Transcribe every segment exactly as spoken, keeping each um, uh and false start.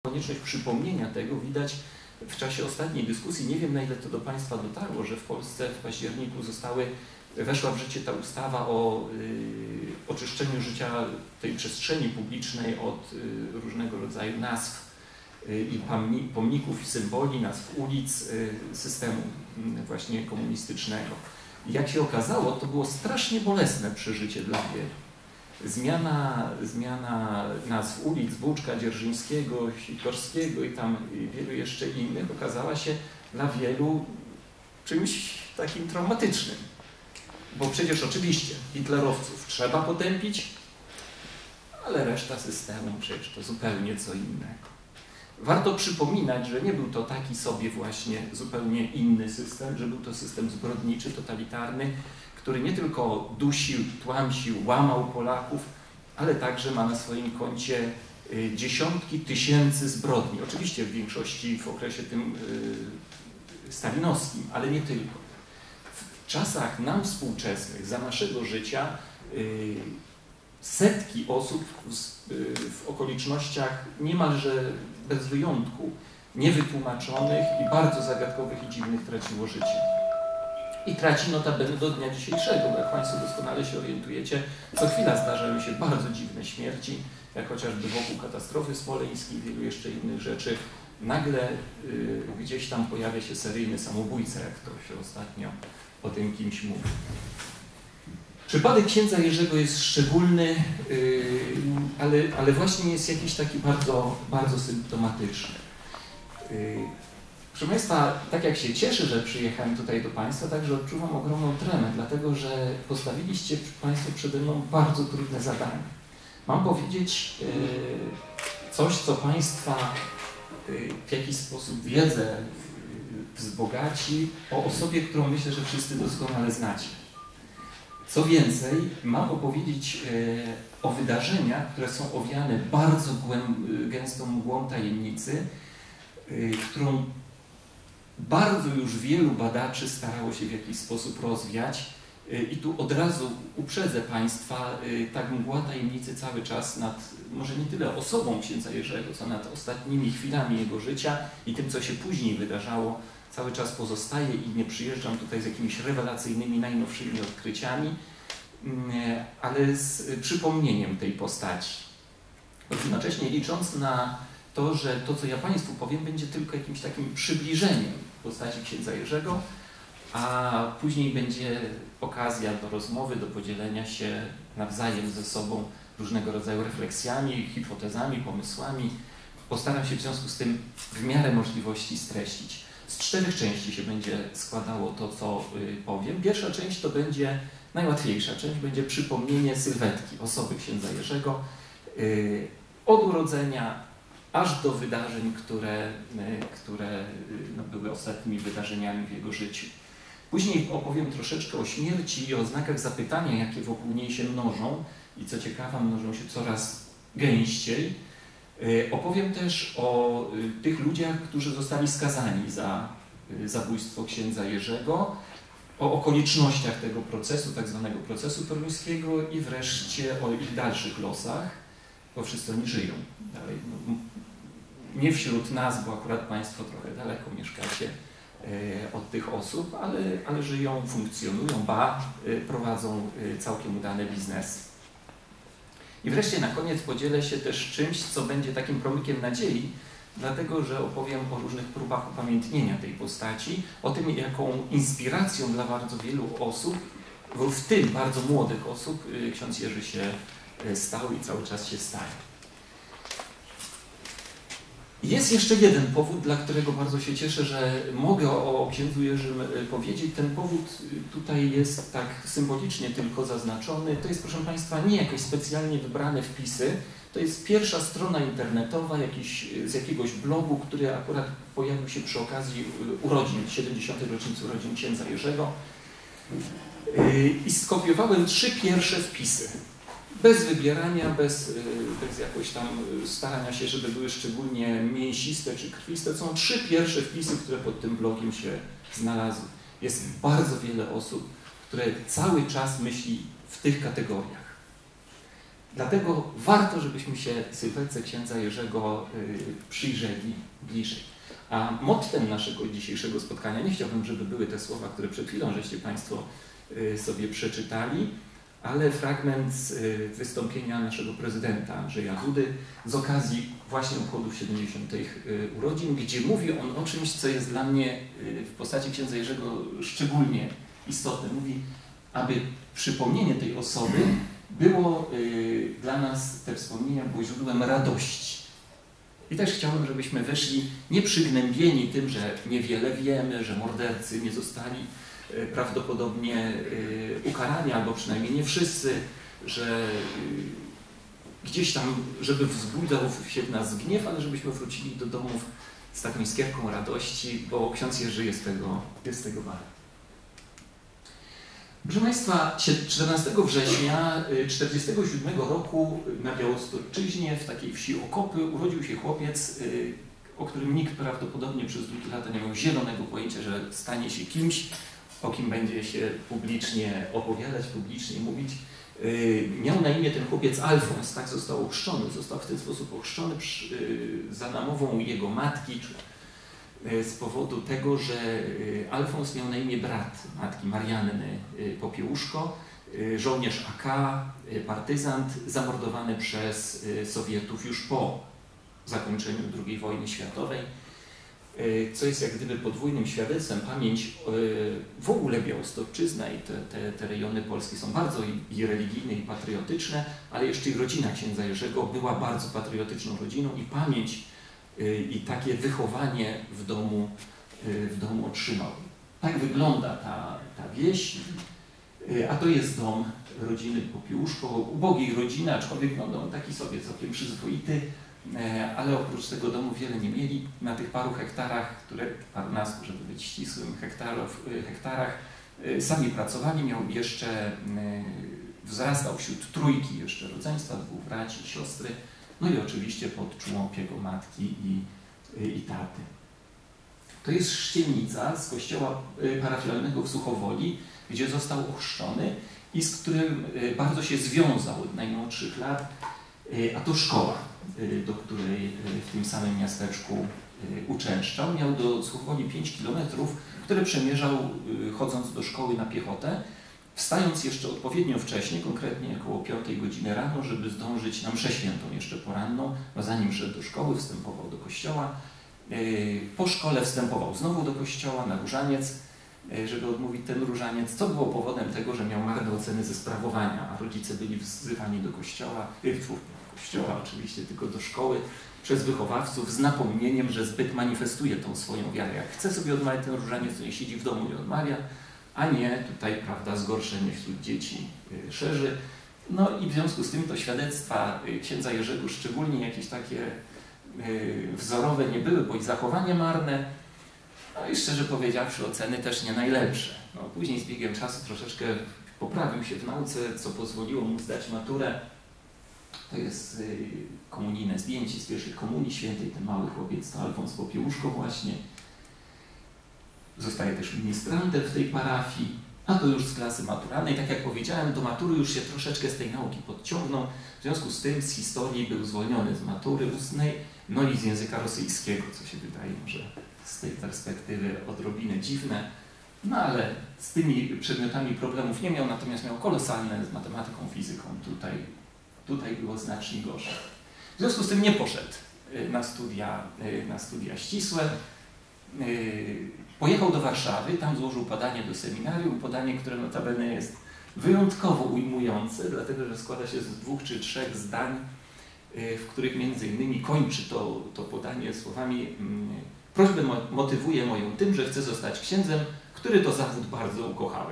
konieczność przypomnienia tego widać w czasie ostatniej dyskusji. Nie wiem, na ile to do Państwa dotarło, że w Polsce w październiku zostały, weszła w życie ta ustawa o y, oczyszczeniu życia tej przestrzeni publicznej od y, różnego rodzaju nazw y, i pomników, i symboli, nazw ulic, y, systemu y, właśnie komunistycznego. I jak się okazało, to było strasznie bolesne przeżycie dla wielu. Zmiana, zmiana nazw ulic, Buczka, Dzierżyńskiego, Sikorskiego i tam wielu jeszcze innych okazała się dla wielu czymś takim traumatycznym. Bo przecież oczywiście hitlerowców trzeba potępić, ale reszta systemu przecież to zupełnie co innego. Warto przypominać, że nie był to taki sobie właśnie zupełnie inny system, że był to system zbrodniczy, totalitarny, który nie tylko dusił, tłamsił, łamał Polaków, ale także ma na swoim koncie dziesiątki tysięcy zbrodni. Oczywiście w większości w okresie tym yy, stalinowskim, ale nie tylko. W czasach nam współczesnych, za naszego życia, yy, setki osób w, yy, w okolicznościach niemalże bez wyjątku niewytłumaczonych i bardzo zagadkowych i dziwnych traciło życie. I traci notabene do dnia dzisiejszego, bo jak Państwo doskonale się orientujecie, co chwila zdarzają się bardzo dziwne śmierci, jak chociażby wokół katastrofy smoleńskiej, wielu jeszcze innych rzeczy. Nagle y, gdzieś tam pojawia się seryjny samobójca, jak to się ostatnio o tym kimś mówi. Przypadek księdza Jerzego jest szczególny, y, ale, ale właśnie jest jakiś taki bardzo, bardzo symptomatyczny. Y, Proszę Państwa, tak jak się cieszę, że przyjechałem tutaj do Państwa, także odczuwam ogromną tremę, dlatego że postawiliście Państwo przede mną bardzo trudne zadanie. Mam powiedzieć y, coś, co Państwa y, w jakiś sposób wiedzę wzbogaci o osobie, którą myślę, że wszyscy doskonale znacie. Co więcej, mam opowiedzieć y, o wydarzeniach, które są owiane bardzo gęstą mgłą tajemnicy, y, którą bardzo już wielu badaczy starało się w jakiś sposób rozwiać i tu od razu uprzedzę Państwa, ta mgła tajemnicy cały czas nad, może nie tyle osobą księdza Jerzego, co nad ostatnimi chwilami jego życia i tym, co się później wydarzało, cały czas pozostaje i nie przyjeżdżam tutaj z jakimiś rewelacyjnymi, najnowszymi odkryciami, ale z przypomnieniem tej postaci. Równocześnie licząc na to, że to, co ja Państwu powiem, będzie tylko jakimś takim przybliżeniem postaci księdza Jerzego, a później będzie okazja do rozmowy, do podzielenia się nawzajem ze sobą różnego rodzaju refleksjami, hipotezami, pomysłami. Postaram się w związku z tym w miarę możliwości streścić. Z czterech części się będzie składało to, co powiem. Pierwsza część to będzie najłatwiejsza część, będzie przypomnienie sylwetki osoby księdza Jerzego od urodzenia aż do wydarzeń, które, które no, były ostatnimi wydarzeniami w jego życiu. Później opowiem troszeczkę o śmierci i o znakach zapytania, jakie wokół niej się mnożą i co ciekawe, mnożą się coraz gęściej. Opowiem też o tych ludziach, którzy zostali skazani za zabójstwo księdza Jerzego, o okolicznościach tego procesu, tak zwanego procesu toruńskiego i wreszcie o ich dalszych losach, bo wszyscy oni żyją dalej. No, nie wśród nas, bo akurat Państwo trochę daleko mieszkacie e, od tych osób, ale, ale żyją, funkcjonują, ba, e, prowadzą e, całkiem udane biznesy. I wreszcie na koniec podzielę się też czymś, co będzie takim promykiem nadziei, dlatego że opowiem o różnych próbach upamiętnienia tej postaci, o tym, jaką inspiracją dla bardzo wielu osób, w tym bardzo młodych osób, e, ksiądz Jerzy się stał i cały czas się staje. Jest jeszcze jeden powód, dla którego bardzo się cieszę, że mogę o, o księdzu Jerzym powiedzieć. Ten powód tutaj jest tak symbolicznie tylko zaznaczony. To jest, proszę Państwa, nie jakieś specjalnie wybrane wpisy. To jest pierwsza strona internetowa jakiś, z jakiegoś blogu, który akurat pojawił się przy okazji urodzin, siedemdziesiątej rocznicy urodzin księdza Jerzego. I skopiowałem trzy pierwsze wpisy. Bez wybierania, bez, bez jakoś tam starania się, żeby były szczególnie mięsiste czy krwiste. To są trzy pierwsze wpisy, które pod tym blogiem się znalazły. Jest bardzo wiele osób, które cały czas myśli w tych kategoriach. Dlatego warto, żebyśmy się sylwetce księdza Jerzego przyjrzeli bliżej. A mottem naszego dzisiejszego spotkania, nie chciałbym, żeby były te słowa, które przed chwilą żeście Państwo sobie przeczytali, ale fragment z wystąpienia naszego prezydenta Andrzeja Dudy z okazji właśnie obchodów siedemdziesiątych urodzin, gdzie mówi on o czymś, co jest dla mnie w postaci księdza Jerzego szczególnie istotne. Mówi, aby przypomnienie tej osoby było y, dla nas, te wspomnienia było źródłem radości. I też chciałbym, żebyśmy weszli nieprzygnębieni tym, że niewiele wiemy, że mordercy nie zostali y, prawdopodobnie y, ukarani, albo przynajmniej nie wszyscy, że y, gdzieś tam, żeby wzbudzał się w nas gniew, ale żebyśmy wrócili do domów z taką iskierką radości, bo ksiądz Jerzy jest tego, jest tego wart. Proszę Państwa, czternastego września tysiąc dziewięćset czterdziestego siódmego roku na Białostocczyźnie, w takiej wsi Okopy, urodził się chłopiec, o którym nikt prawdopodobnie przez długie lata nie miał zielonego pojęcia, że stanie się kimś, o kim będzie się publicznie opowiadać, publicznie mówić. Miał na imię ten chłopiec Alfons, tak został ochrzczony, został w ten sposób ochrzczony za namową jego matki, z powodu tego, że Alfons miał na imię brat matki Marianny Popiełuszko, żołnierz A K, partyzant, zamordowany przez Sowietów już po zakończeniu drugiej wojny światowej, co jest jak gdyby podwójnym świadectwem. Pamięć w ogóle Białostocczyzna i te, te, te rejony polskie są bardzo i, i religijne, i patriotyczne, ale jeszcze i rodzina księdza Jerzego była bardzo patriotyczną rodziną i pamięć i takie wychowanie w domu, w domu otrzymał. Tak wygląda ta, ta wieś, a to jest dom rodziny Popiełuszko, ubogiej rodziny, aczkolwiek no, dom taki sobie całkiem przyzwoity, ale oprócz tego domu wiele nie mieli. Na tych paru hektarach, które, parunastu, żeby być ścisłym, hektarów, hektarach, sami pracowali, miał jeszcze, wzrastał wśród trójki jeszcze rodzeństwa, dwóch braci i siostry, no i oczywiście pod czułą opieką matki i, i taty. To jest chrzcienica z kościoła parafialnego w Suchowoli, gdzie został ochrzczony i z którym bardzo się związał od najmłodszych lat, a to szkoła, do której w tym samym miasteczku uczęszczał. Miał do Suchowoli pięć kilometrów, które przemierzał chodząc do szkoły na piechotę, wstając jeszcze odpowiednio wcześnie, konkretnie około piątej godziny rano, żeby zdążyć na mszę świętą jeszcze poranną, bo zanim szedł do szkoły, wstępował do kościoła. Po szkole wstępował znowu do kościoła na różaniec, żeby odmówić ten różaniec, co było powodem tego, że miał marne oceny ze sprawowania, a rodzice byli wzywani do kościoła, do kościoła oczywiście, tylko do szkoły, przez wychowawców z napomnieniem, że zbyt manifestuje tą swoją wiarę. Jak chce sobie odmawiać ten różaniec, to nie siedzi w domu i odmawia, a nie tutaj, prawda, zgorszenie wśród dzieci szerzy. No i w związku z tym to świadectwa księdza Jerzego, szczególnie jakieś takie wzorowe nie były, bo i zachowanie marne, no i szczerze powiedziawszy oceny też nie najlepsze. No, później z biegiem czasu troszeczkę poprawił się w nauce, co pozwoliło mu zdać maturę. To jest komunijne zdjęcie z pierwszej komunii świętej, ten mały chłopiec to Alfons Popiełuszko właśnie. Zostaje też ministrantem w tej parafii, a to już z klasy maturalnej. Tak jak powiedziałem, do matury już się troszeczkę z tej nauki podciągnął. W związku z tym z historii był zwolniony z matury ustnej, no i z języka rosyjskiego, co się wydaje może z tej perspektywy odrobinę dziwne. No ale z tymi przedmiotami problemów nie miał, natomiast miał kolosalne z matematyką, fizyką. Tutaj, tutaj było znacznie gorzej. W związku z tym nie poszedł na studia, na studia ścisłe. Pojechał do Warszawy, tam złożył podanie do seminarium, podanie, które notabene jest wyjątkowo ujmujące, dlatego że składa się z dwóch czy trzech zdań, w których między innymi kończy to, to podanie słowami: prośbę motywuje moją tym, że chcę zostać księdzem, który to zawód bardzo ukochałem.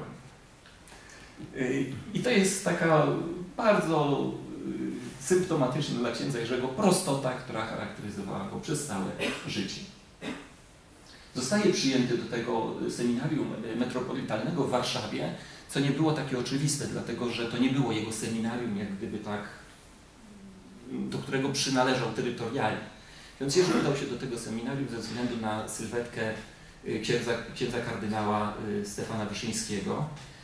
I to jest taka bardzo symptomatyczna dla księdza Jerzego prostota, która charakteryzowała go przez całe życie. Zostaje przyjęty do tego seminarium metropolitalnego w Warszawie, co nie było takie oczywiste, dlatego że to nie było jego seminarium, jak gdyby tak, do którego przynależał terytorialnie. Więc Jerzy udał się do tego seminarium ze względu na sylwetkę księdza, księdza kardynała Stefana Wyszyńskiego.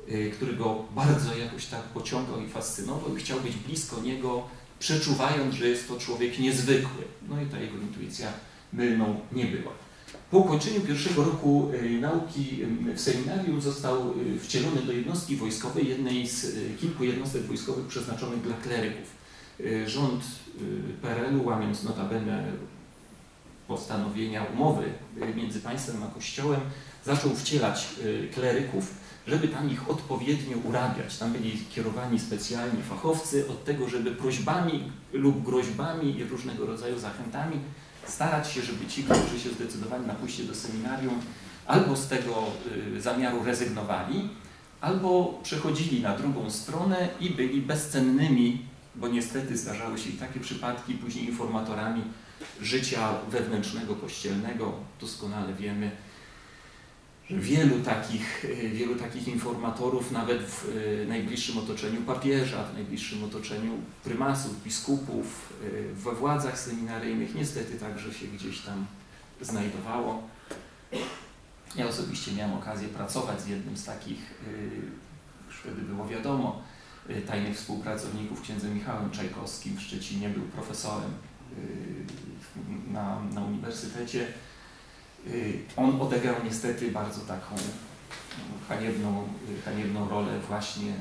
który go bardzo jakoś tak pociągał i fascynował i chciał być blisko niego, przeczuwając, że jest to człowiek niezwykły. No i ta jego intuicja mylną nie była. Po ukończeniu pierwszego roku nauki w seminarium został wcielony do jednostki wojskowej, jednej z kilku jednostek wojskowych przeznaczonych dla kleryków. Rząd P R L-u, łamiąc notabene postanowienia umowy między państwem a Kościołem, zaczął wcielać kleryków, żeby tam ich odpowiednio urabiać. Tam byli kierowani specjalni fachowcy od tego, żeby prośbami lub groźbami i różnego rodzaju zachętami starać się, żeby ci, którzy się zdecydowali na pójście do seminarium, albo z tego y, zamiaru rezygnowali, albo przechodzili na drugą stronę i byli bezcennymi, bo niestety zdarzały się i takie przypadki, później informatorami życia wewnętrznego, kościelnego. Doskonale wiemy, że wielu takich, wielu takich informatorów, nawet w najbliższym otoczeniu papieża, w najbliższym otoczeniu prymasów, biskupów, we władzach seminaryjnych, niestety także się gdzieś tam znajdowało. Ja osobiście miałem okazję pracować z jednym z takich, już wtedy było wiadomo, tajnych współpracowników, księdzem Michałem Czajkowskim w Szczecinie, był profesorem na, na uniwersytecie. On odegrał niestety bardzo taką haniebną, haniebną rolę właśnie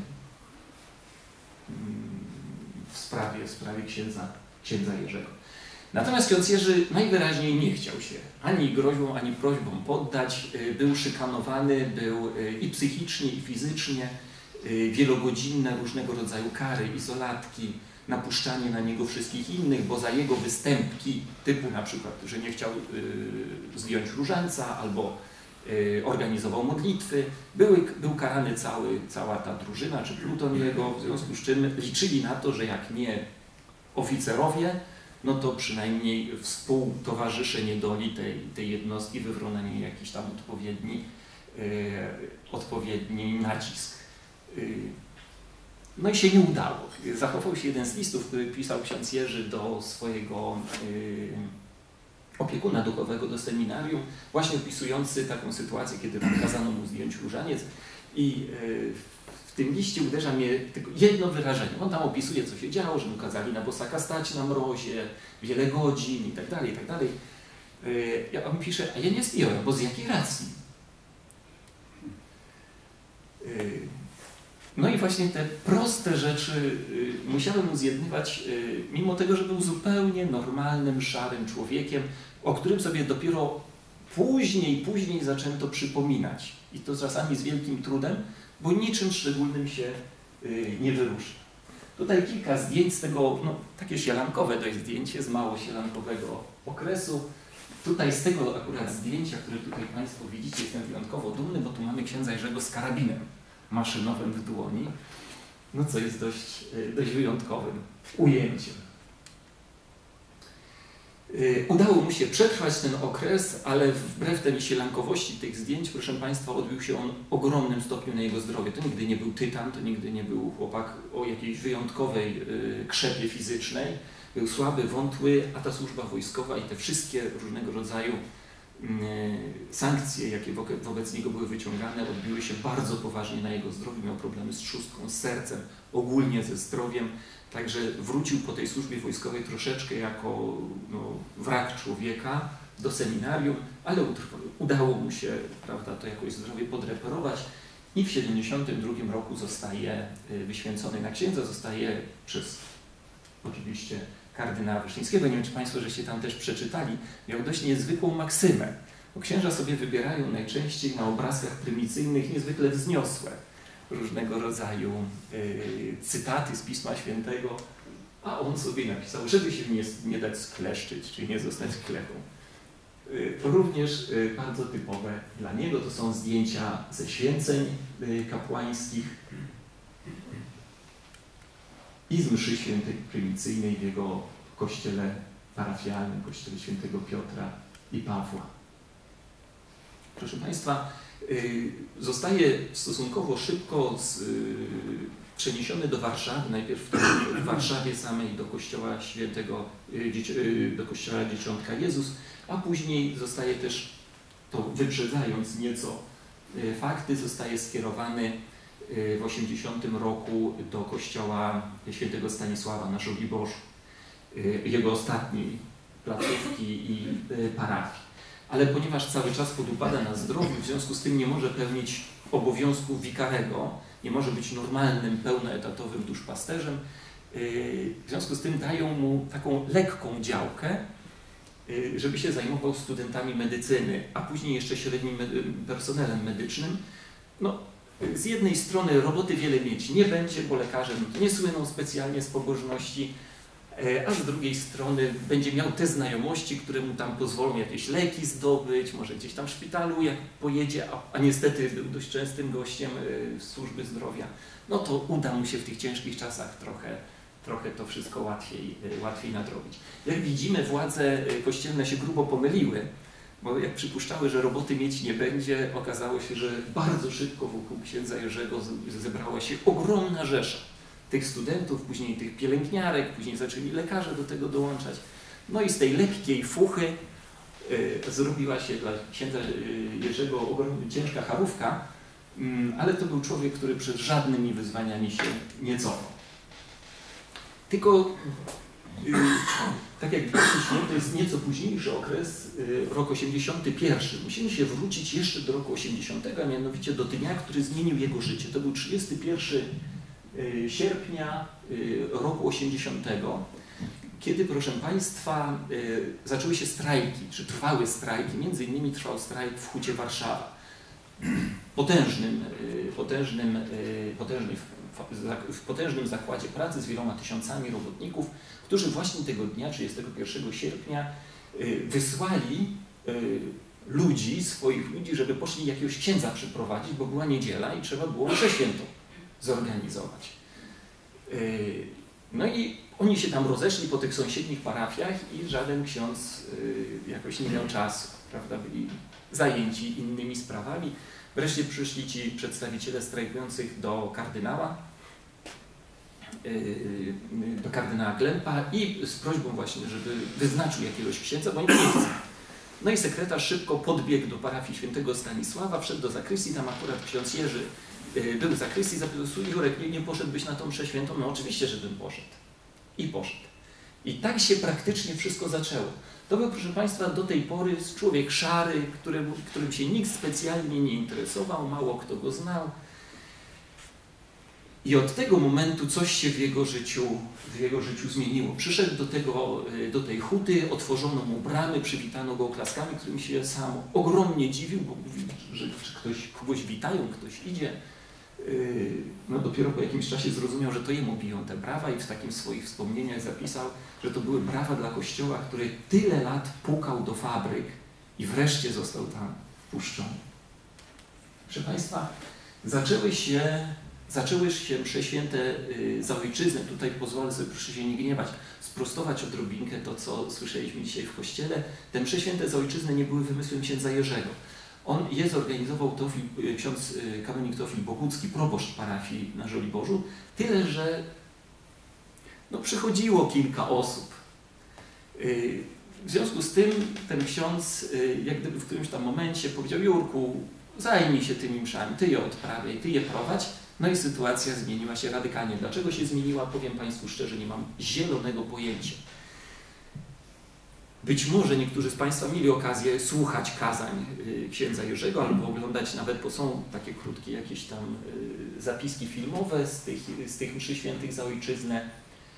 w sprawie, w sprawie księdza, księdza Jerzego. Natomiast ksiądz Jerzy najwyraźniej nie chciał się ani groźbą, ani prośbą poddać. Był szykanowany, był i psychicznie, i fizycznie, wielogodzinne różnego rodzaju kary, izolatki, napuszczanie na niego wszystkich innych, bo za jego występki, typu na przykład, że nie chciał y, zdjąć różańca albo y, organizował modlitwy, były, był karany cały, cała ta drużyna czy pluton jego, w związku z czym liczyli na to, że jak nie oficerowie, no to przynajmniej współtowarzysze niedoli tej, tej jednostki wywrą na niej jakiś tam odpowiedni, y, odpowiedni nacisk. Y, No i się nie udało. Zachował się jeden z listów, który pisał ksiądz Jerzy do swojego yy, opiekuna duchowego do seminarium, właśnie opisujący taką sytuację, kiedy kazano mu zdjąć różaniec. I yy, w tym liście uderza mnie tylko jedno wyrażenie. On tam opisuje, co się działo, że mu kazali na bosaka stać na mrozie, wiele godzin i tak dalej, i tak dalej. Yy, on pisze, a ja nie zdjąłem, bo z jakiej racji? Yy, No i właśnie te proste rzeczy y, musiały mu zjednywać, y, mimo tego, że był zupełnie normalnym, szarym człowiekiem, o którym sobie dopiero później, później zaczęto przypominać. I to czasami z wielkim trudem, bo niczym szczególnym się y, nie wyróżnia. Tutaj kilka zdjęć z tego, no takie sielankowe to jest zdjęcie z mało sielankowego okresu. Tutaj z tego akurat zdjęcia, które tutaj Państwo widzicie, jestem wyjątkowo dumny, bo tu mamy księdza Jerzego z karabinem maszynowym w dłoni, no co jest dość, dość wyjątkowym ujęciem. Udało mu się przetrwać ten okres, ale wbrew tej sielankowości tych zdjęć, proszę Państwa, odbił się on w ogromnym stopniu na jego zdrowie. To nigdy nie był tytan, to nigdy nie był chłopak o jakiejś wyjątkowej krzepie fizycznej. Był słaby, wątły, a ta służba wojskowa i te wszystkie różnego rodzaju sankcje, jakie wobec niego były wyciągane, odbiły się bardzo poważnie na jego zdrowiu. Miał problemy z trzustką, z sercem, ogólnie ze zdrowiem. Także wrócił po tej służbie wojskowej troszeczkę jako no, wrak człowieka do seminarium, ale udało mu się, prawda, to jakoś zdrowie podreperować i w siedemdziesiątym drugim roku zostaje wyświęcony na księdza, zostaje przez oczywiście kardynała Wyszyńskiego. Nie wiem, czy Państwo żeście tam też przeczytali. Miał dość niezwykłą maksymę. Bo księża sobie wybierają najczęściej na obrazkach prymicyjnych niezwykle wzniosłe różnego rodzaju y, cytaty z Pisma Świętego, a on sobie napisał, żeby się nie, nie dać skleszczyć, czyli nie zostać klechą. Y, również y, bardzo typowe dla niego to są zdjęcia ze święceń y, kapłańskich i z mszy świętej prymicyjnej w jego kościele parafialnym, kościele świętego Piotra i Pawła. Proszę Państwa, zostaje stosunkowo szybko z, przeniesiony do Warszawy, najpierw w Warszawie samej do kościoła świętego, do kościoła Dzieciątka Jezus, a później zostaje też, to wyprzedzając nieco fakty, zostaje skierowany w osiemdziesiątym roku do kościoła świętego Stanisława na Żoliborzu, jego ostatniej placówki i parafii. Ale ponieważ cały czas podupada na zdrowiu, w związku z tym nie może pełnić obowiązków wikarego, nie może być normalnym, pełnoetatowym duszpasterzem, w związku z tym dają mu taką lekką działkę, żeby się zajmował studentami medycyny, a później jeszcze średnim personelem medycznym. No, z jednej strony roboty wiele mieć nie będzie, bo lekarze nie słyną specjalnie z pobożności, a z drugiej strony będzie miał te znajomości, które mu tam pozwolą jakieś leki zdobyć, może gdzieś tam w szpitalu jak pojedzie, a, a niestety był dość częstym gościem służby zdrowia, no to uda mu się w tych ciężkich czasach trochę, trochę to wszystko łatwiej, łatwiej nadrobić. Jak widzimy, władze kościelne się grubo pomyliły, bo jak przypuszczały, że roboty mieć nie będzie, okazało się, że bardzo szybko wokół księdza Jerzego zebrała się ogromna rzesza tych studentów, później tych pielęgniarek, później zaczęli lekarze do tego dołączać. No i z tej lekkiej fuchy y, zrobiła się dla księdza Jerzego ogromnie ciężka charówka, y, ale to był człowiek, który przed żadnymi wyzwaniami się nie cofał. Tylko, y, tak jak widzieliśmy, to jest nieco późniejszy okres, y, rok osiemdziesiąty pierwszy. Musimy się wrócić jeszcze do roku osiemdziesiątego, a mianowicie do dnia, który zmienił jego życie. To był trzydziesty pierwszy sierpnia roku osiemdziesiątego, kiedy, proszę Państwa, zaczęły się strajki, czy trwały strajki, między innymi trwał strajk w Hucie Warszawa. Potężnym, potężnym, potężnym, w potężnym zakładzie pracy z wieloma tysiącami robotników, którzy właśnie tego dnia, trzydziestego pierwszego sierpnia, wysłali ludzi, swoich ludzi, żeby poszli jakiegoś księdza przyprowadzić, bo była niedziela i trzeba było mszę świętą zorganizować. No i oni się tam rozeszli po tych sąsiednich parafiach i żaden ksiądz jakoś nie miał czasu, prawda, byli zajęci innymi sprawami. Wreszcie przyszli ci przedstawiciele strajkujących do kardynała, do kardynała Glempa i z prośbą właśnie, żeby wyznaczył jakiegoś księdza, bo oni nie chcą. No i sekretarz szybko podbiegł do parafii świętego Stanisława, wszedł do zakrystii, tam akurat ksiądz Jerzy był w zakrystii, zapytał: Jurek, nie, nie poszedłbyś na tą mszę świętą? No oczywiście, żebym poszedł. I poszedł. I tak się praktycznie wszystko zaczęło. To był, proszę Państwa, do tej pory człowiek szary, którym, którym się nikt specjalnie nie interesował, mało kto go znał. I od tego momentu coś się w jego życiu, w jego życiu zmieniło. Przyszedł do, tego, do tej huty, otworzono mu bramy, przywitano go oklaskami, którym się sam ogromnie dziwił, bo mówił, że ktoś, kogoś witają, ktoś idzie. No dopiero po jakimś czasie zrozumiał, że to jemu biją te brawa i w takim swoich wspomnieniach zapisał, że to były brawa dla kościoła, który tyle lat pukał do fabryk i wreszcie został tam wpuszczony. Proszę Państwa, zaczęły się, zaczęły się msze święte za ojczyznę. Tutaj pozwolę sobie, proszę się nie gniewać, sprostować odrobinkę to, co słyszeliśmy dzisiaj w kościele. Te msze święte za ojczyznę nie były wymysłem księdza Jerzego. On je zorganizował Teofil, ksiądz kanonik Teofil Bogucki, proboszcz parafii na Żoliborzu, tyle, że no, przychodziło kilka osób. W związku z tym ten ksiądz, jak gdyby w którymś tam momencie powiedział: Jurku, zajmij się tymi mszami, ty je odprawiaj, ty je prowadź. No i sytuacja zmieniła się radykalnie. Dlaczego się zmieniła? Powiem Państwu szczerze, nie mam zielonego pojęcia. Być może niektórzy z Państwa mieli okazję słuchać kazań księdza Jerzego albo oglądać nawet, bo są takie krótkie jakieś tam zapiski filmowe z tych, z tych mszy świętych za ojczyznę.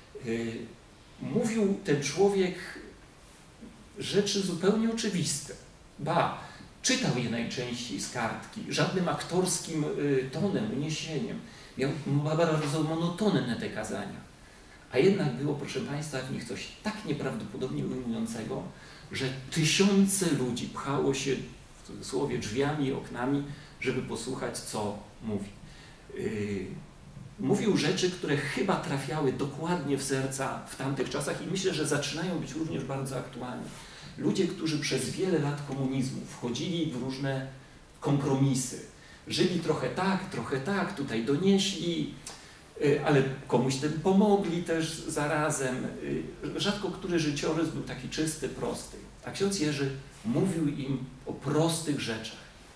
Mówił ten człowiek rzeczy zupełnie oczywiste. Ba, czytał je najczęściej z kartki, żadnym aktorskim tonem, uniesieniem. Miał bardzo monotonne te kazania. A jednak było, proszę Państwa, w nich coś tak nieprawdopodobnie ujmującego, że tysiące ludzi pchało się, w cudzysłowie, drzwiami i oknami, żeby posłuchać, co mówi. Yy, mówił rzeczy, które chyba trafiały dokładnie w serca w tamtych czasach i myślę, że zaczynają być również bardzo aktualne. Ludzie, którzy przez wiele lat komunizmu wchodzili w różne kompromisy, żyli trochę tak, trochę tak, tutaj donieśli, ale komuś tym pomogli też zarazem. Rzadko który życiorys był taki czysty, prosty. A ksiądz Jerzy mówił im o prostych rzeczach.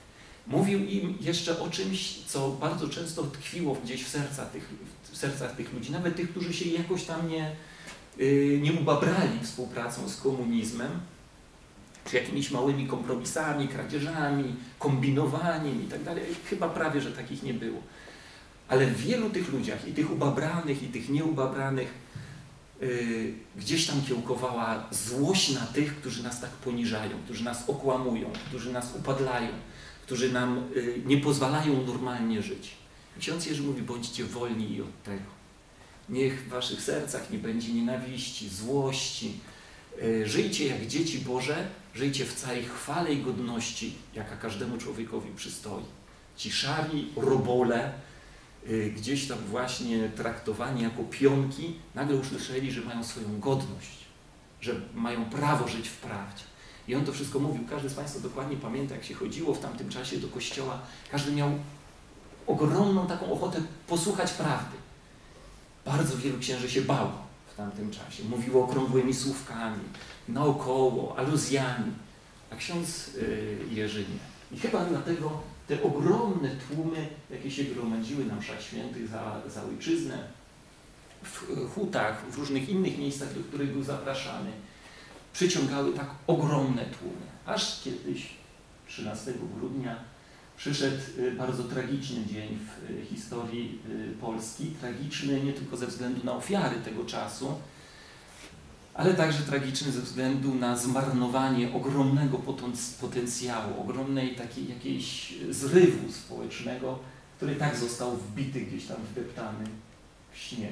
Mówił im jeszcze o czymś, co bardzo często tkwiło gdzieś w sercach tych, w sercach tych ludzi, nawet tych, którzy się jakoś tam nie, yy, nie ubabrali współpracą z komunizmem, czy jakimiś małymi kompromisami, kradzieżami, kombinowaniem i tak dalej. Chyba prawie, że takich nie było. Ale w wielu tych ludziach, i tych ubabranych, i tych nieubabranych, yy, gdzieś tam kiełkowała złość na tych, którzy nas tak poniżają, którzy nas okłamują, którzy nas upadlają, którzy nam yy, nie pozwalają normalnie żyć. Ksiądz Jerzy mówi, bądźcie wolni i od tego. Niech w waszych sercach nie będzie nienawiści, złości. Yy, żyjcie jak dzieci Boże, żyjcie w całej chwale i godności, jaka każdemu człowiekowi przystoi. Ci szari robole, gdzieś tam właśnie traktowani jako pionki, nagle usłyszeli, że mają swoją godność, że mają prawo żyć w prawdzie. I on to wszystko mówił. Każdy z Państwa dokładnie pamięta, jak się chodziło w tamtym czasie do kościoła. Każdy miał ogromną taką ochotę posłuchać prawdy. Bardzo wielu księży się bało w tamtym czasie. Mówiło okrągłymi słówkami, naokoło, aluzjami. A ksiądz Jerzy nie. I chyba dlatego te ogromne tłumy, jakie się gromadziły na mszach świętych za, za ojczyznę, w hutach, w różnych innych miejscach, do których był zapraszany, przyciągały tak ogromne tłumy. Aż kiedyś, trzynastego grudnia, przyszedł bardzo tragiczny dzień w historii Polski. Tragiczny nie tylko ze względu na ofiary tego czasu, ale także tragiczny ze względu na zmarnowanie ogromnego potencjału, ogromnej takiej jakiejś zrywu społecznego, który tak został wbity gdzieś tam, wdeptany w śnieg.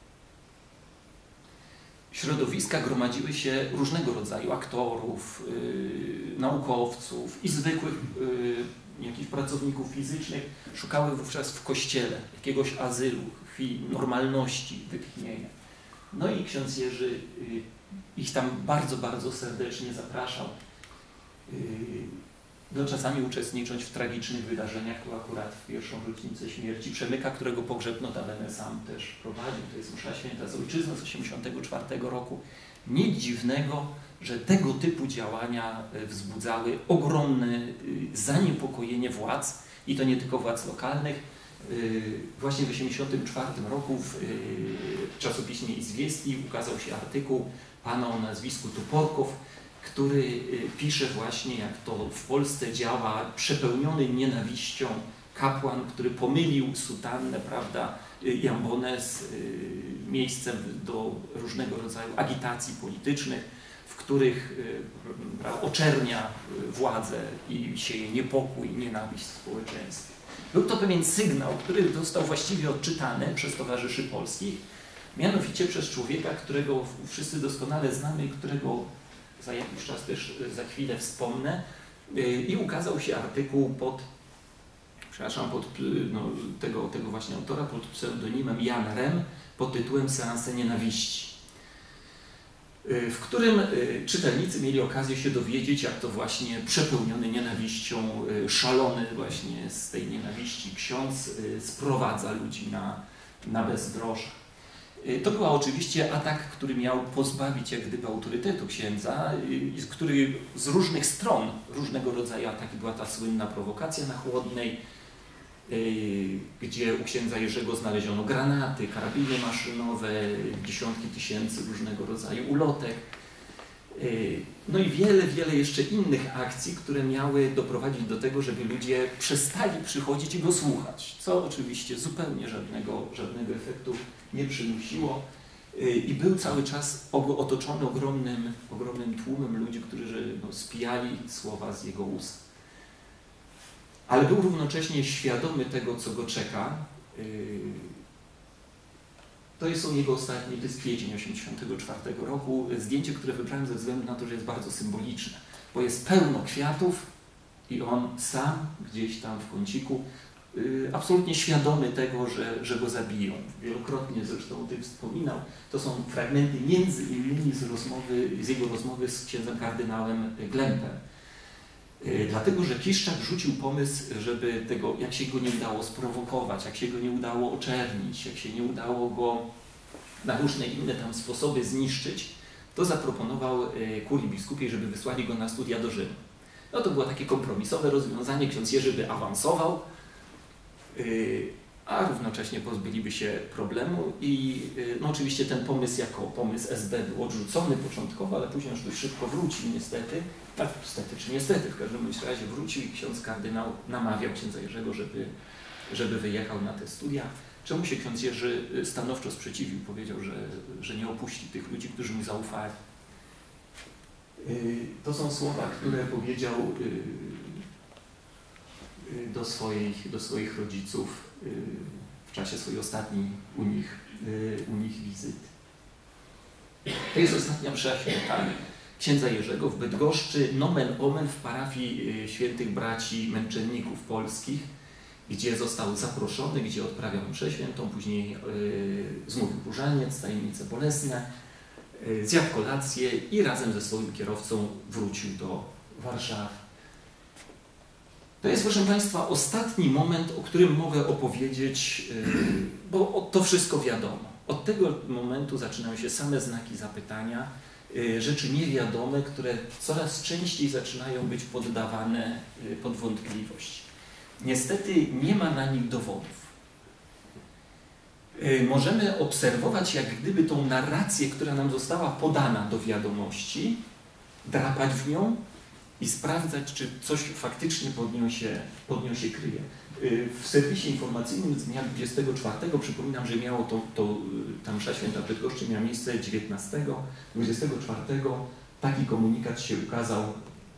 Środowiska gromadziły się różnego rodzaju aktorów, yy, naukowców i zwykłych yy, jakichś pracowników fizycznych. Szukały wówczas w kościele jakiegoś azylu, chwili normalności, wytchnienia. No i ksiądz Jerzy ich tam bardzo, bardzo serdecznie zapraszał. No, czasami uczestnicząc w tragicznych wydarzeniach, tu akurat w pierwszą rocznicę śmierci Przemyka, którego pogrzeb notabene sam też prowadził. To jest msza święta z ojczyzny z osiemdziesiątego czwartego roku. Nic dziwnego, że tego typu działania wzbudzały ogromne zaniepokojenie władz, i to nie tylko władz lokalnych. Właśnie w osiemdziesiątym czwartym roku w czasopiśmie Izwiesti ukazał się artykuł pana o nazwisku Tuporkow, który pisze właśnie, jak to w Polsce działa przepełniony nienawiścią kapłan, który pomylił sutannę, prawda, i ambonę z miejscem do różnego rodzaju agitacji politycznych, w których prawda, oczernia władzę i sieje niepokój i nienawiść w społeczeństwie. Był to pewien sygnał, który został właściwie odczytany przez towarzyszy polskich, mianowicie przez człowieka, którego wszyscy doskonale znamy i którego za jakiś czas też za chwilę wspomnę. I ukazał się artykuł pod, przepraszam, pod no, tego, tego właśnie autora, pod pseudonimem Jan Rem, pod tytułem Seanse nienawiści, w którym czytelnicy mieli okazję się dowiedzieć, jak to właśnie przepełniony nienawiścią, szalony właśnie z tej nienawiści ksiądz sprowadza ludzi na, na bezdroża. To był oczywiście atak, który miał pozbawić jak gdyby autorytetu księdza, który z różnych stron, różnego rodzaju ataki, była ta słynna prowokacja na Chłodnej, gdzie u księdza Jerzego znaleziono granaty, karabiny maszynowe, dziesiątki tysięcy różnego rodzaju ulotek. No i wiele, wiele jeszcze innych akcji, które miały doprowadzić do tego, żeby ludzie przestali przychodzić i go słuchać, co oczywiście zupełnie żadnego, żadnego efektu nie przynosiło i był cały czas otoczony ogromnym, ogromnym tłumem ludzi, którzy no, spijali słowa z jego ust. Ale był równocześnie świadomy tego, co go czeka. To są jego ostatnie, to jest kwiecień osiemdziesiątego czwartego roku. Zdjęcie, które wybrałem ze względu na to, że jest bardzo symboliczne, bo jest pełno kwiatów i on sam gdzieś tam w kąciku, absolutnie świadomy tego, że, że go zabiją. Wielokrotnie zresztą o tym wspominał. To są fragmenty między innymi z rozmowy, z jego rozmowy z księdzem kardynałem Glempem. Dlatego, że Kiszczak rzucił pomysł, żeby tego, jak się go nie udało sprowokować, jak się go nie udało oczernić, jak się nie udało go na różne inne tam sposoby zniszczyć, to zaproponował kurii biskupiej, żeby wysłali go na studia do Rzymu. No to było takie kompromisowe rozwiązanie, ksiądz Jerzy by awansował, a równocześnie pozbyliby się problemu i no oczywiście ten pomysł jako pomysł S B był odrzucony początkowo, ale później już dość szybko wrócił niestety, tak niestety czy niestety, w każdym razie wrócił i ksiądz kardynał namawiał księdza Jerzego, żeby, żeby wyjechał na te studia. Czemu się ksiądz Jerzy stanowczo sprzeciwił, powiedział, że, że nie opuści tych ludzi, którzy mu zaufali. To są słowa, które powiedział do swoich, do swoich rodziców w czasie swojej ostatniej u nich, u nich wizyty. To jest ostatnia msza święta księdza Jerzego w Bydgoszczy, nomen omen w parafii świętych braci męczenników polskich, gdzie został zaproszony, gdzie odprawiał mszę świętą, później zmówił różaniec, tajemnice bolesne, zjadł kolację i razem ze swoim kierowcą wrócił do Warszawy. To jest, proszę Państwa, ostatni moment, o którym mogę opowiedzieć, bo to wszystko wiadomo. Od tego momentu zaczynają się same znaki zapytania, rzeczy niewiadome, które coraz częściej zaczynają być poddawane pod wątpliwość. Niestety nie ma na nich dowodów. Możemy obserwować, jak gdyby tą narrację, która nam została podana do wiadomości, drapać w nią i sprawdzać, czy coś faktycznie pod nią się, pod nią się kryje. W serwisie informacyjnym z dnia dwudziestego czwartego przypominam, że miało to, to ta msza święta w Bydgoszczy miała miejsce dziewiętnastego, dwudziestego czwartego. Taki komunikat się ukazał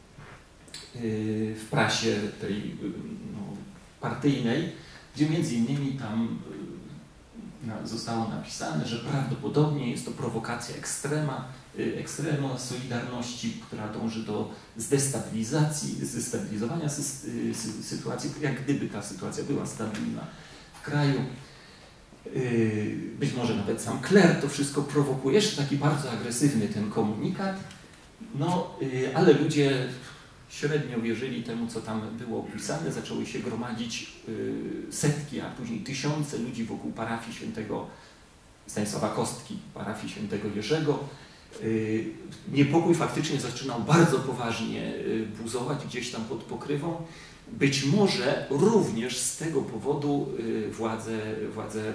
w prasie tej no, partyjnej, gdzie między innymi tam zostało napisane, że prawdopodobnie jest to prowokacja ekstrema, ekstrema Solidarności, która dąży do zdestabilizacji, zdestabilizowania sytuacji, jak gdyby ta sytuacja była stabilna w kraju. Być może nawet sam kler to wszystko prowokuje, jeszcze taki bardzo agresywny ten komunikat, no ale ludzie średnio wierzyli temu, co tam było opisane, zaczęły się gromadzić setki, a później tysiące ludzi wokół parafii świętego Stanisława Kostki, parafii świętego Jerzego. Niepokój faktycznie zaczynał bardzo poważnie buzować gdzieś tam pod pokrywą. Być może również z tego powodu władze, władze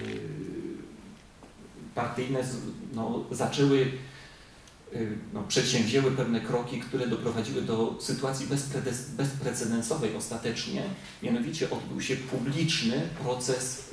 partyjne no, zaczęły, no, przedsięwzięły pewne kroki, które doprowadziły do sytuacji bezprecedensowej ostatecznie. Mianowicie odbył się publiczny proces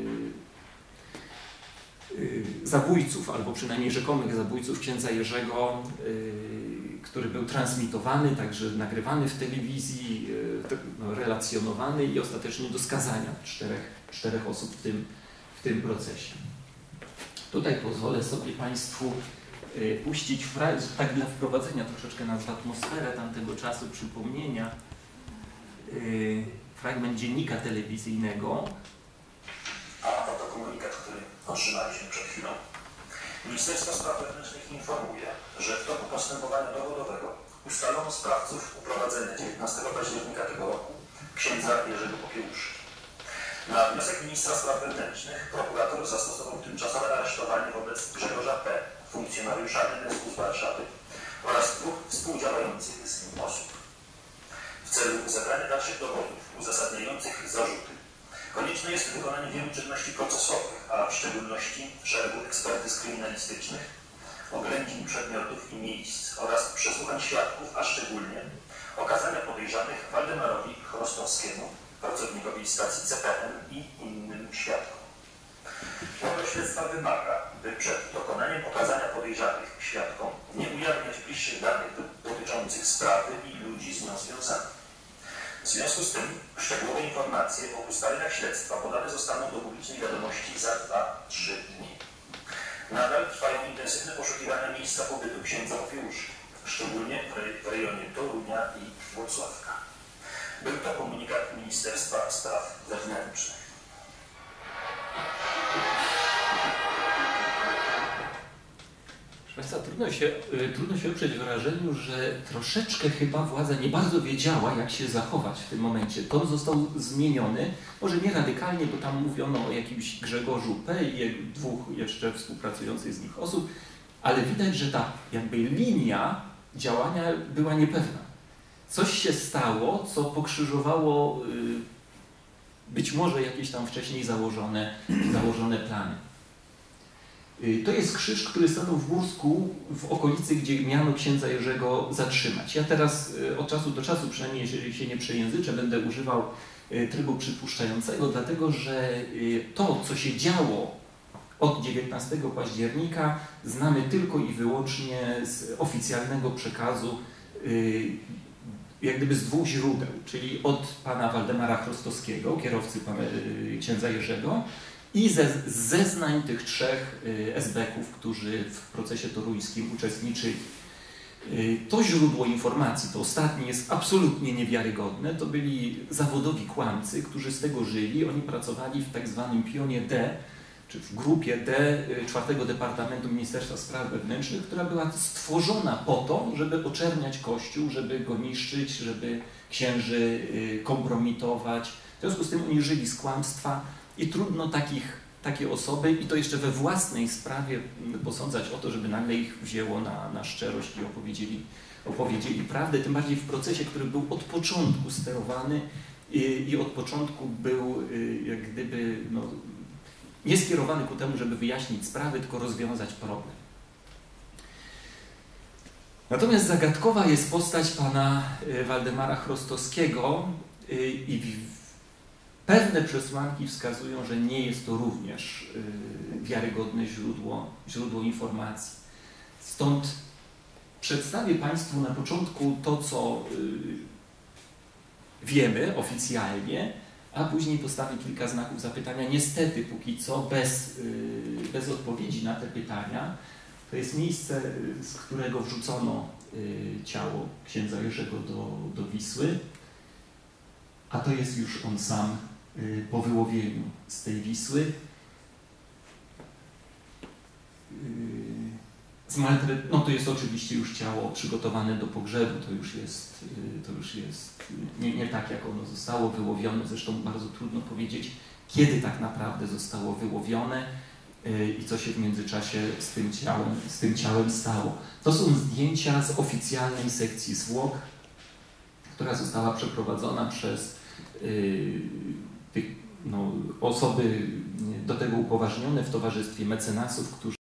zabójców, albo przynajmniej rzekomych zabójców księdza Jerzego, który był transmitowany, także nagrywany w telewizji, no, relacjonowany i ostatecznie do skazania czterech, czterech osób w tym, w tym procesie. Tutaj pozwolę sobie Państwu puścić fragment, tak dla wprowadzenia troszeczkę nas w atmosferę tamtego czasu, przypomnienia, fragment dziennika telewizyjnego. A oto komunikat, który otrzymaliśmy przed chwilą. Ministerstwo Spraw Wewnętrznych informuje, że w toku postępowania dowodowego ustalono sprawców uprowadzenia dziewiętnastego października tego roku księdza Jerzego Popiełuszki. Na wniosek ministra spraw wewnętrznych prokurator zastosował tymczasowe aresztowanie wobec Grzegorza P., funkcjonariusza N S U z Warszawy oraz dwóch współdziałających z nim osób. W celu zebrania dalszych dowodów uzasadniających zarzuty konieczne jest wykonanie wielu czynności procesowych, a w szczególności szeregu ekspertyz kryminalistycznych, oględzin przedmiotów i miejsc oraz przesłuchań świadków, a szczególnie okazania podejrzanych Waldemarowi Chrostowskiemu, pracownikowi stacji C P N i innym świadkom. Prawo śledztwa wymaga, by przed dokonaniem okazania podejrzanych świadkom nie ujawniać bliższych danych dotyczących sprawy i ludzi z nią związanych. W związku z tym szczegółowe informacje o ustaleniach śledztwa podane zostaną do publicznej wiadomości za dwa trzy dni. Nadal trwają intensywne poszukiwania miejsca pobytu księdza Popiełuszki, szczególnie w rejonie Torunia i Włocławka. Był to komunikat Ministerstwa Spraw Wewnętrznych. Proszę Państwa, trudno się, trudno się oprzeć wrażeniu, że troszeczkę chyba władza nie bardzo wiedziała, jak się zachować w tym momencie. Ton został zmieniony, może nie radykalnie, bo tam mówiono o jakimś Grzegorzu P. i dwóch jeszcze współpracujących z nich osób, ale widać, że ta jakby linia działania była niepewna. coś się stało, co pokrzyżowało być może jakieś tam wcześniej założone, założone plany. To jest krzyż, który stanął w Górsku, w okolicy, gdzie miano księdza Jerzego zatrzymać. Ja teraz od czasu do czasu, przynajmniej jeżeli się nie przejęzyczę, będę używał trybu przypuszczającego, dlatego że to, co się działo od dziewiętnastego października, znamy tylko i wyłącznie z oficjalnego przekazu, jak gdyby z dwóch źródeł, czyli od pana Waldemara Chrostowskiego, kierowcy pana, księdza Jerzego, i ze zeznań tych trzech esbeków, którzy w procesie toruńskim uczestniczyli. To źródło informacji, to ostatnie, jest absolutnie niewiarygodne. To byli zawodowi kłamcy, którzy z tego żyli. Oni pracowali w tak zwanym pionie D, czy w grupie D czwartego Departamentu Ministerstwa Spraw Wewnętrznych, która była stworzona po to, żeby oczerniać Kościół, żeby go niszczyć, żeby księży kompromitować. W związku z tym oni żyli z kłamstwa i trudno takich, takie osoby, i to jeszcze we własnej sprawie, posądzać o to, żeby nagle ich wzięło na, na szczerość i opowiedzieli, opowiedzieli prawdę, tym bardziej w procesie, który był od początku sterowany i, i od początku był jak gdyby no, nie skierowany ku temu, żeby wyjaśnić sprawy, tylko rozwiązać problem. Natomiast zagadkowa jest postać pana Waldemara Chrostowskiego i pewne przesłanki wskazują, że nie jest to również wiarygodne źródło, źródło informacji. Stąd przedstawię państwu na początku to, co wiemy oficjalnie, a później postawię kilka znaków zapytania. Niestety, póki co, bez, bez odpowiedzi na te pytania. To jest miejsce, z którego wrzucono ciało księdza Jerzego do, do Wisły, a to jest już on sam po wyłowieniu z tej Wisły. No to jest oczywiście już ciało przygotowane do pogrzebu, to już jest, to już jest nie, nie tak, jak ono zostało wyłowione. Zresztą bardzo trudno powiedzieć, kiedy tak naprawdę zostało wyłowione i co się w międzyczasie z tym ciałem, z tym ciałem stało. To są zdjęcia z oficjalnej sekcji zwłok, która została przeprowadzona przez yy, no, osoby do tego upoważnione w towarzystwie mecenasów, którzy